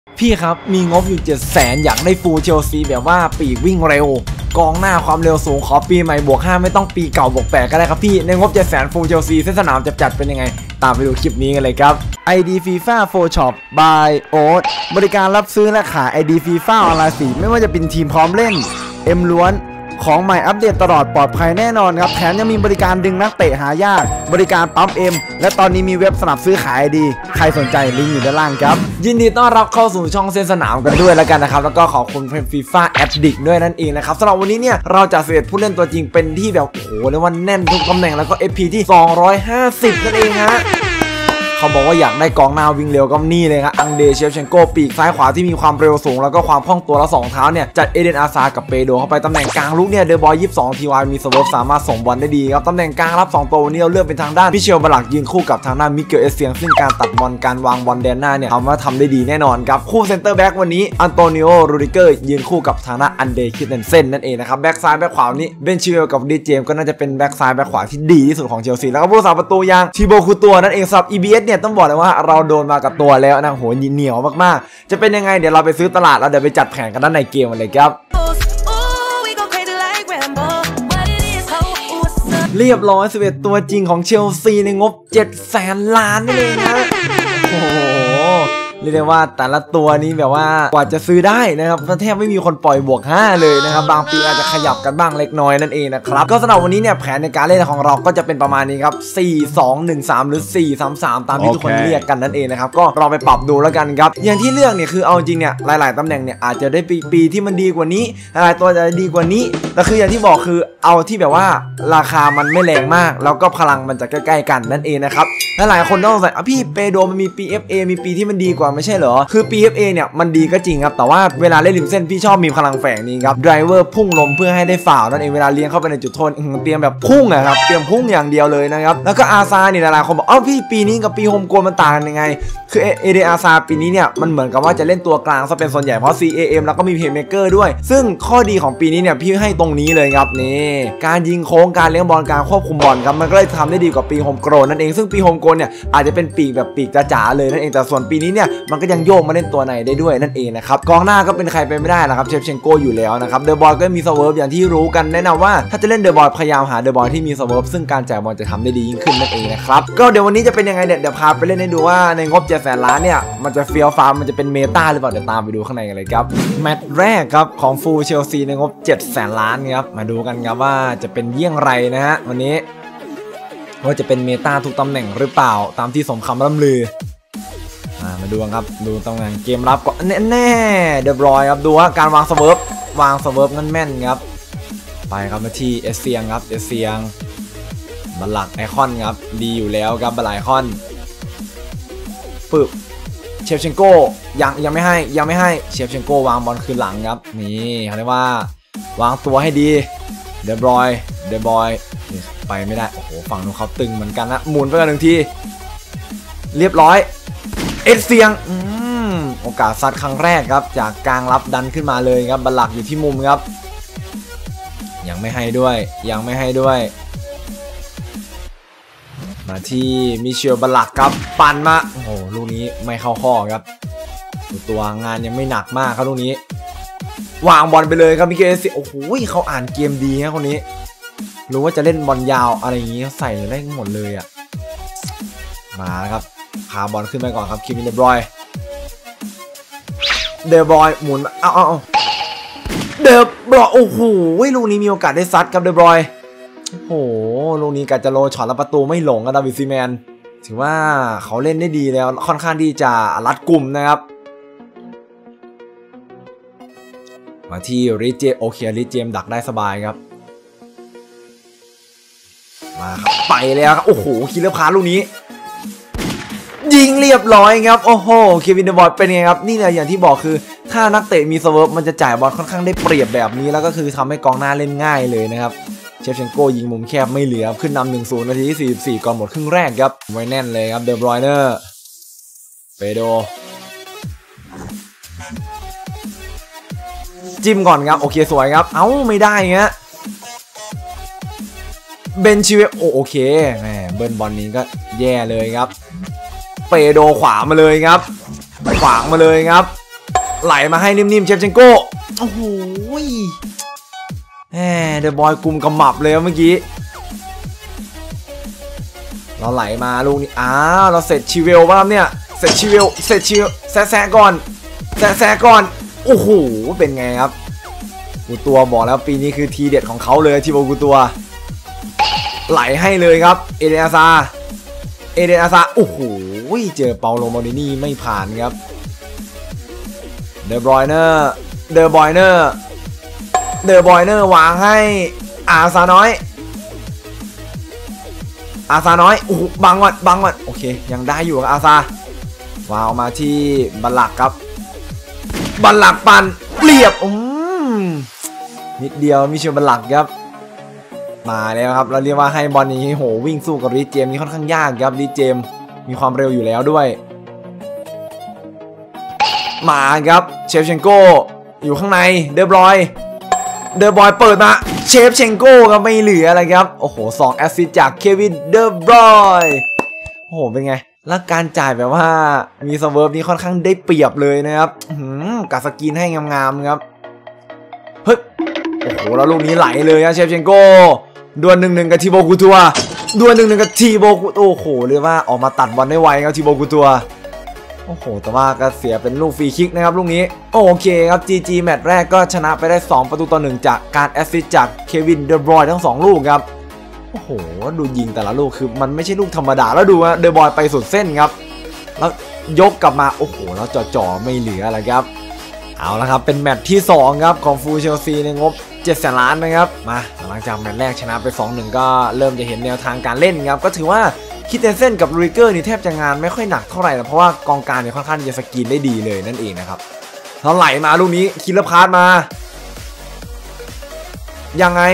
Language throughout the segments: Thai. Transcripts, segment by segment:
พี่ครับมีงบอยู่700,000อยากได้ฟูลเชลซีแบบว่าปีกวิ่งเร็วกองหน้าความเร็วสูงขอปีใหม่บวก5ไม่ต้องปีเก่าบวก8ก็ได้ครับพี่ในงบ700,000ฟูลเชลซีเส้นสนามจะจัดเป็นยังไงตามไปดูคลิปนี้กันเลยครับ ID FIFA Full Shop by Oat บริการรับซื้อและขาย ID FIFA ออนไลน์4ไม่ว่าจะเป็นทีมพร้อมเล่น M ล้วนของใหม่อัปเดตตลอดปลอดภัยแน่นอนครับแถมยังมีบริการดึงนักเตะหายากบริการปั๊ม M และตอนนี้มีเว็บสนับซื้อขายดีใครสนใจลิงก์อยู่ด้านล่างครับยินดีต้อนรับเข้าสู่ช่องเส้นสนามกันด้วยแล้วกันนะครับแล้วก็ขอบคุณเพจ FIFA Addict ด้วยนั่นเองนะครับสำหรับวันนี้เนี่ยเราจะ11ผู้เล่นตัวจริงเป็นที่แบบโอ้โหเรียกว่าแน่นทุกตำแหน่งแล้วก็ FP ที่250นั่นเองฮะเขาบอกว่าอยากได้กองหน้าวิ่งเร็วก็นี่เลยครับอังเดเชฟเชนโกปีกซ้ายขวาที่มีความเร็วสูงแล้วก็ความคล่องตัวและ2เท้าเนี่ยจัดเอเดนอาซากับเปโดเข้าไปตำแหน่งกลางลุกเนี่ยเดอะบอย22ทีวายมีสโลปสามารถส่งบอลได้ดีครับตำแหน่งกลางรับ2ตัววันนี้เราเลือกเป็นทางด้านมิเชลบาลักยืนคู่กับทางด้านมิเกลเอเซียงซึ่งการตัดบอลการวางบอลแดนหน้าเนี่ยทำได้ดีแน่นอนครับคู่เซนเตอร์แบ็กวันนี้อันโตนิโอรูดิเกอร์ยืนคู่กับทางด้านอันเดคิดเนเซนนั่นเองนะครับแบ็กซ้ายแบ็กขวานี้เบนชิเวลกับดีเจมก็น่าจะเป็นแบ็กซ้ายแบ็กขวาที่ดีที่สุดของเชลซีแล้วก็ผู้รักษาประตูอย่างทีโบคูตัวนั่นเองสำหรับ EBS เนี่ยต้องบอกเลยว่าเราโดนมากับตัวแล้วนะโหเหนียวมากๆจะเป็นยังไงเดี๋ยวเราไปซื้อตลาดแล้วเดี๋ยวไปจัดแผนกันด้านในเกมกันเลยครับเรียบร้อย11ตัวจริงของเชลซีในงบ700,000 ล้านนี่เองนะโอ้โหเรียกได้ว่าแต่ละตัวนี้แบบว่ากว่าจะซื้อได้นะครับแทบไม่มีคนปล่อยบวก5เลยนะครับบางปีอาจจะขยับกันบ้างเล็กน้อยนั่นเองนะครับก็สำหรับวันนี้เนี่ยแผนในการเล่นของเราก็จะเป็นประมาณนี้ครับ4-2-1-3หรือ4-3-3ตามที่ทุกคนเรียกกันนั่นเองนะครับก็ลองไปปรับดูแล้วกันครับอย่างที่เลือกเนี่ยคือเอาจริงเนี่ยหลายๆตำแหน่งเนี่ยอาจจะได้ปีที่มันดีกว่านี้หลายตัวจะดีกว่านี้แต่คืออย่างที่บอกคือเอาที่แบบว่าราคามันไม่แรงมากแล้วก็พลังมันจะใกล้ๆกันนั่นเองนะครับหลายคนต้องสงสัยพี่เปโดมันมี PFA มีปีที่มันดีกว่าไม่ใช่เหรอคือ PFA เนี่ยมันดีก็จริงครับแต่ว่าเวลาเล่นริมเส้นพี่ชอบมีพลังแฝงนี้ครับไดรเวอร์พุ่งลมเพื่อให้ได้ฝ่าวนั่นเองเวลาเลี้ยงเข้าไปในจุดโทษเตรียมแบบพุ่งอะครับเตรียมพุ่งอย่างเดียวเลยนะครับแล้วก็อาซาเนี่ยหลายคนบอกพี่ปีนี้กับปีโฮมโกนมันต่างกันยังไงคือเอเดอาซาปีนี้เนี่ยมันเหมือนกับว่าจะเล่นตัวกลางซะเป็นส่วนใหญ่เพราะ CAM แล้วก็มีเพลย์เมเกอร์ด้วยซึ่งข้อดีของปีนี้เนี่ยพี่ให้ตรงนี้เลยครับนี่การยิงโค้งการเลี้ยงบอลการควบคุมบอลครับมันก็เลยทำได้ดีกว่าปีโฮมโกนนั่นเองซึ่งปีโฮมโกนเนี่ยอาจจะเป็นปีกแบบปีกจ๋าๆเลยนั่นเองแต่ส่วนปีนี้เนี่ยมันก็ยังโยกมาเล่นตัวในได้ด้วยนั่นเองนะครับกองหน้าก็เป็นใครไปไม่ได้ละครับเชฟเชนโกอยู่แล้วนะครับเดอะบอยก็มีสเวิร์ฟอย่างที่รู้กันแนะนำว่าถ้าจะเล่นเดอะบอยพยายามหาเดอะบอยที่มีสเวิร์ฟซึ่งการจ่ายบอลจะทำได้ดียิ่งขึ้นนั่นเองนะครับก็เดี๋ยววันนี้จะเป็นยังไงเดี๋ยวพาไปเล่นให้ดูว่าในงบ700,000 ล้านเนี่ยมันจะเฟี้ยวฟ้ามันจะเป็นเมตาหรือเปล่าเดี๋ยวตามไปดูข้างในกันเลยครับแมตช์แรกครับของฟูลเชลซีในงบ700,000 ล้านครับมาดูกันครับว่าจะเป็นเยี่ยงไรนะฮะวันนี้ว่าจะเป็นเมตาทุกตำแหน่งหรือเปล่าตามที่สมคำร่ำลือมาดูครับดูตำแหน่งเกมรับก่อนแน่เดบรอยครับดูว่าการวางสเวิร์ฟนั่นแม่นครับไปครับมาที่เอเซียงครับเอเซียงบัลลักไอคอนครับดีอยู่แล้วครับบัลลักไอคอนปึ๊บเชฟเชนโกยังไม่ให้เชฟเชนโกวางบอลคืนหลังครับนี่เขาเรียกว่าวางตัวให้ดีเดบรอยนี่ไปไม่ได้โอ้โหฝั่งนู้นเขาตึงเหมือนกันนะหมุนไปกัน1 ทีเรียบร้อยเอเซียงโอกาสซัดครั้งแรกครับจากกลางรับดันขึ้นมาเลยครับบัลลักอยู่ที่มุมครับยังไม่ให้ด้วยมาที่มิเชลบัลลักครับปั่นมาโอ้โหลูกนี้ไม่เข้าข้อครับตัวงานยังไม่หนักมากครับลูกนี้วางบอลไปเลยครับมิเกลโอ้โหเขาอ่านเกมดีนะคนนี้รู้ว่าจะเล่นบอลยาวอะไรอย่างงี้ใส่ได้หมดเลยอ่ะมาครับพาบอลขึ้นไปก่อนครับคิมมินเดบรอยหมุนเอาเดบรอยโอ้โหลูกนี้มีโอกาสได้ซัดครับเดบรอยโอ้โหลูกนี้กัจจโลช็อตแล้วประตูไม่หลงกับดาวิดซีแมนถือว่าเขาเล่นได้ดีแล้วค่อนข้างที่จะรัดกุมนะครับมาที่ริเจโอเคริเจมดักได้สบายครับมาครับไปแล้วครับโอ้โหคิลเลอร์พาสลูกนี้ยิงเรียบร้อยครับโอ้โหเควินเดบอยเป็นไงครับนี่แหละอย่างที่บอกคือถ้านักเตะมีสเวิร์ฟมันจะจ่ายบอลค่อนข้างได้เปรียบแบบนี้แล้วก็คือทำให้กองหน้าเล่นง่ายเลยนะครับเชฟเชนโกยิงมุมแคบไม่เหลือขึ้นนำ 1-0 นาทีที่44ก่อนหมดครึ่งแรกครับไว้แน่นเลยครับเดบรอยเนอร์เปโดจิ้มก่อนครับโอเคสวยครับไม่ได้เงี้ยเบนชิเวโอเคแหมเบิร์นบอลนี้ก็แย่เลยครับเปโดขวามาเลยครับไหลมาให้นิ่มๆเชฟเชนโก้โอ้โหเดอะบอยกลุ่มกำมับเลยเมื่อกี้เราไหลมาลูกนี้เราเสร็จชิเวลป่ะครับเนี่ยเสร็จชิเวลแซะก่อนแซะก่อนโอ้โหเป็นไงครับกูตัวบอกแล้วปีนี้คือทีเด็ดของเขาเลยทีโบกูตัวไหลให้เลยครับเอเดนอาซาโอ้โหเจอเปาโลมาดินี่ไม่ผ่านครับเดอบรอยเนอร์วางให้อาซาน้อยโอ้โหบังวันโอเคยังได้อยู่กับอาซาวางออกมาที่บัลลักครับบัลลักปั่นเรียบนิดเดียวมิเชลบัลลักครับมาแล้วครับเราเรียกว่าให้บอลนี้โหวิ่งสู้กับรีเจมนี่ค่อนข้างยากครับรีเจมมีความเร็วอยู่แล้วด้วยมาครับเชฟเชนโกอยู่ข้างในเดอบอยเปิดมาเชฟเชนโกก็ไม่เหลืออะไรครับโอ้โห2แอสซิสต์จากเควินเดอบอยโอ้โหเป็นไงแล้วการจ่ายแบบว่ามีสเวิร์ฟนี่ค่อนข้างได้เปรียบเลยนะครับกัดสกินให้งามๆครับเฮ้ยโอ้โหแล้วลูกนี้ไหลเลยนะเชฟเชนโกดวล1-1กับทีโบกูตัวกับทีโบกูโอ้โหเรียกว่าออกมาตัดบอลได้ไวครับทีโบกูตัวโอ้โหแต่ว่าก็เสียเป็นลูกฟรีคิกนะครับลูกนี้โอเคครับ GG แมตช์แรกก็ชนะไปได้2-1จากการแอสซิสต์จากเควินเดอบรอยทั้ง2ลูกครับโอ้โหดูยิงแต่ละลูกคือมันไม่ใช่ลูกธรรมดาแล้วดูนะเดอบรอยไปสุดเส้นครับแล้วยกกลับมาโอ้โหแล้วจ่อไม่เหลืออะไรครับเอาละครับเป็นแมตช์ที่2ครับของฟูลเชลซีในงบ700,000 ล้านนะครับมาหลังจากแมตช์แรกชนะไป 2-1 ก็เริ่มจะเห็นแนวทางการเล่นครับก็ถือว่าคิดเตนเซ่นกับลูริเกอร์นี่แทบจะงานไม่ค่อยหนักเท่าไหร่นะเพราะว่ากองกลางเนี่ยค่อนข้างจะสกรีนได้ดีเลยนั่นเองนะครับเราไหลมาลูกนี้คิลเลอร์พาสมายังไง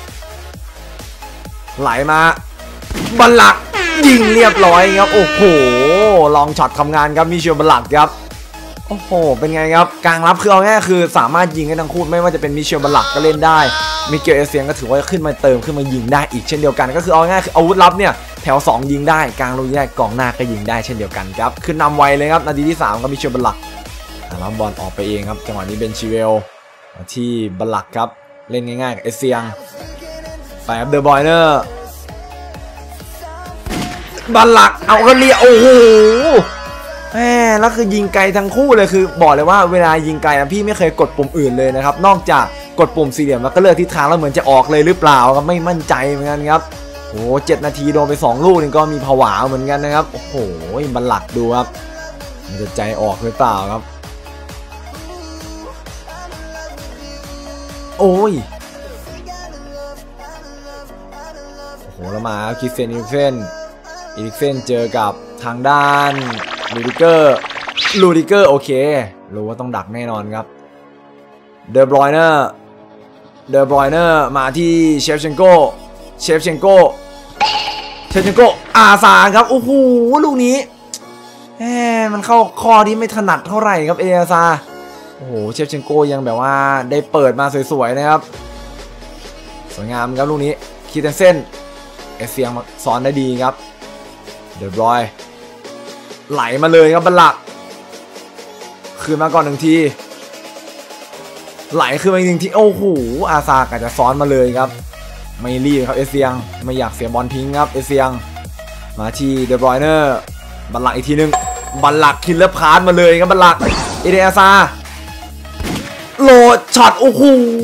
ไหลมาบัลลักยิงเรียบร้อยครับโอ้โหลองช็อตทำงานครับมิเชลบัลลักครับโอ้โหเป็นไงครับกลางรับคือเอาง่ายคือสามารถยิงได้ทั้งคู่ไม่ว่าจะเป็นมิเชลบัลลักก็เล่นได้มิเกลเอเซียนก็ถือว่าขึ้นมาเติมขึ้นมายิงได้อีกเช่นเดียวกันก็คือเอาง่ายคืออาวุธลับเนี่ยแถว2ยิงได้กลางลุยได้กองหน้าก็ยิงได้เช่นเดียวกันครับขึ้นนำไวเลยครับนาทีที่3ก็มิเชลบัลลักแล้วบอลออกไปเองครับจังหวะนี้เบนชิเวลที่บัลลักครับเล่นง่ายๆกับเอเซียงไปครับเดอะบอยเนอร์บัลลักเอาก็เรียโอ้โหแล้วคือยิงไกลทั้งคู่เลยคือบอกเลยว่าเวลายิงไกลนะพี่ไม่เคยกดปุ่มอื่นเลยนะครับนอกจากกดปุ่มสี่เหลี่ยมแล้วก็เลือกทิศทางแล้วเหมือนจะออกเลยหรือเปล่าครับไม่มั่นใจเหมือนกันครับโอ้7 นาทีโดนไป2ลูกนี่ก็มีผวาเหมือนกันนะครับโอ้โหบัลลักดูครับมันจะใจออกหรือเปล่าครับโอ้ยโอ้โหแล้วมาคิสเซนอีริกเซนเจอกับทางด้านลูดิเกอร์โอเครู้ว่าต้องดักแน่นอนครับเดอบรอยเนอร์มาที่เชฟเชนโกอาซาครับโอ้โหลูกนี้มันเข้าข้อที่ไม่ถนัดเท่าไหร่ครับอาซาโอ้โหเชฟเชนโกยังแบบว่าได้เปิดมาสวยๆนะครับสวยงามครับลูกนี้คิดเส้นเอเซียงสอนได้ดีครับเดอบรอยไหลมาเลยครับบัลลักคืนมาก่อน1 ทีไหลคืนมา1 ทีโอ้โหอาซากะจะซ้อนมาเลยครับไม่รีบครับเอเซียงไม่อยากเสียบอลทิ้งครับเอเซียงมาที่เดอบรอยเนอร์บัลลักอีกทีนึงบัลลักคิลเลอร์พาสมาเลยครับบัลลักเอเดอาซาโหลดช็อตโอ้โห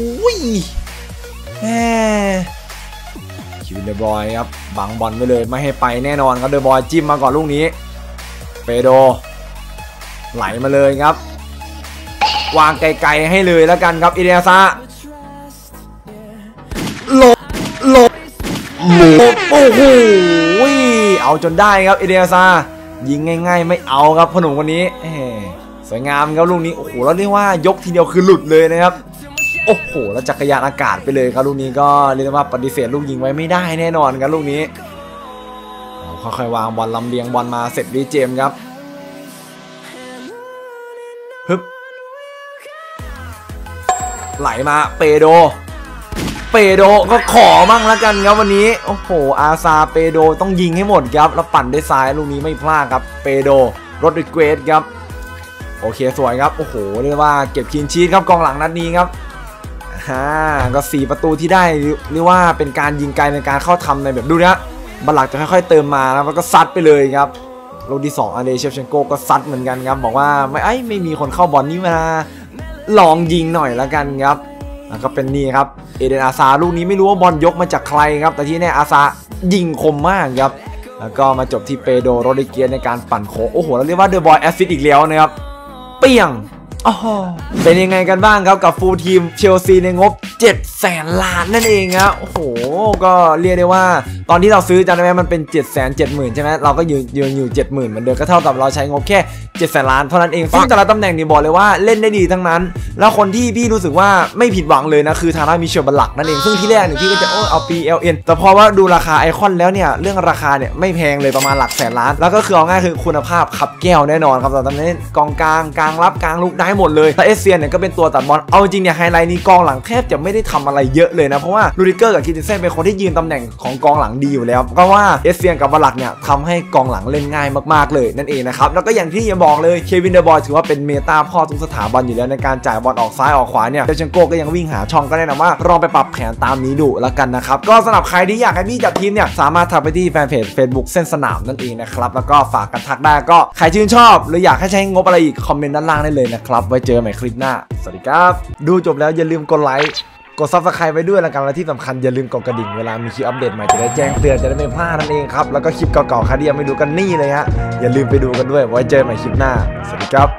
คิวเดอบรอยครับบังบอลไปเลยไม่ให้ไปแน่นอนครับเดอบรอยจิ้มมาก่อนลูกนี้เปโดไหลมาเลยครับวางไกลๆให้เลยแล้วกันครับเอเดอาซาโหลโอ้โหเอาจนได้ครับเอเดอาซายิงง่ายๆไม่เอาครับพ่อหนุ่มคนนี้สวยงามครับลูกนี้โอ้โหแล้วเรียกว่ายกทีเดียวคือหลุดเลยนะครับโอ้โหแล้วจักรยานอากาศไปเลยครับลูกนี้ก็เรียกว่าปฏิเสธลูกยิงไว้ไม่ได้แน่นอนครับลูกนี้ค่อยๆวางบอลลำเลียงบอลมาเสร็จรีเจมครับฮึบไหลมาเปโดก็ขอมั่งแล้วกันครับวันนี้โอ้โหอาซาเปโดต้องยิงให้หมดครับแล้วปั่นได้ซ้ายลูกนี้ไม่พลาดครับเปโดโรดริเกสครับโอเคสวยครับโอ้โหเรียกว่าเก็บคลีนชีทครับกองหลังนัดนี้ครับก็4ประตูที่ได้เรียกว่าเป็นการยิงไกลในการเข้าทำในแบบดูนะบัลลักจะค่อยๆเติมมาแล้วก็ซัดไปเลยครับลูกที่2อันเดรเชฟเชนโกก็ซัดเหมือนกันครับบอกว่าไม่มีคนเข้าบอลนี้มาลองยิงหน่อยแล้วกันครับแล้วก็เป็นนี่ครับเอเดนอาซาลูกนี้ไม่รู้ว่าบอลยกมาจากใครครับแต่ที่แน่อาซายิงคมมากครับแล้วก็มาจบที่เปโดโรดิเกียในการปั่นโค้งโอ้โหแล้วเรียกว่าเดอะบอยแอสซิสต์อีกแล้วนะครับเปี้ยงเป็นยังไงกันบ้างครับกับฟูลทีมเชลซีในงบ700,000 ล้านนั่นเองครับโอ้โหก็เรียกได้ว่าตอนที่เราซื้อจำได้ไหมมันเป็น770,000ใช่ไหมเราก็ยืนอยู่70,000เหมือนเดิมก็เท่ากับเราใช้งบแค่700,000 ล้านเท่านั้นเองซึ่งแต่ละตำแหน่งนี่บอกเลยว่าเล่นได้ดีทั้งนั้นแล้วคนที่พี่รู้สึกว่าไม่ผิดหวังเลยนะคือทางด้านมิเชลบัลลักนั่นเองซึ่งที่แรกเนี่ยพี่ก็จะเอา PLN แต่พอว่าดูราคาไอคอนแล้วเนี่ยเรื่องราคาเนี่ยไม่แพงเลยประมาณหลักแสนล้านแล้วก็คือเอาง่ายคือคุณภาพขับแก้วแน่นอนครับตอนนี้กองกลางรับกลางลุกได้หมดเลยแต่เอเซียเนี่ยก็เป็นตัวตัดบอลเอาจริงเนี่ยไฮไลท์นี้กองหลังแทบจะไม่ได้ทำอะไรเยอะเลยนะเพราะว่าลูดิเกอร์กับคิดเซนเป็นคนที่ยืนตำแหน่งของกองหลังดีอยู่แล้วก็ว่าเอเซียกับบัลลักเนี่ยทำให้กองหลังเล่นง่ายมากๆเลยนั่นเองนะครับแล้วก็อย่างที่ยังบอกเลยเควินเดอร์บอยถือว่าเป็นเมตาพ่อทุกสถาบันอยู่แล้วในการจ่ายบอลออกซ้ายออกขวาเนี่ยเดชโกก็ยังวิ่งหาช่องก็แนะนำว่าลองไปปรับแผนตามนี้ดูแล้วกันนะครับก็สำหรับใครที่อยากให้พี่จัดทีมเนี่ยสามารถทักไปที่แฟนเพจ Facebook เส้นสนามนั่นเองนะครับแล้วก็ฝากกันทักได้ก็ใครชื่นชอบหรืออยากให้ใช้งบอะไรอีกคอมเมนต์ด้านล่างได้เลยนะครับไว้เจอใหม่คลิปหน้าสวัสดีครับดูจบแล้วอย่าลืมกดไลค์กด Subscribe ไว้ด้วยแล้วกันและที่สำคัญอย่าลืมกดกระดิ่งเวลามีคลิปอัปเดตใหม่จะได้แจ้งเตือนจะได้ไม่พลาดนั่นเองครับแล้วก็คลิปเก่าๆใครที่ยังไม่ดูกันนี่เลยฮะอย่าลืมไปดูกันด้วยไว้เจอใหม่คลิปหน้าสวัสดีครับ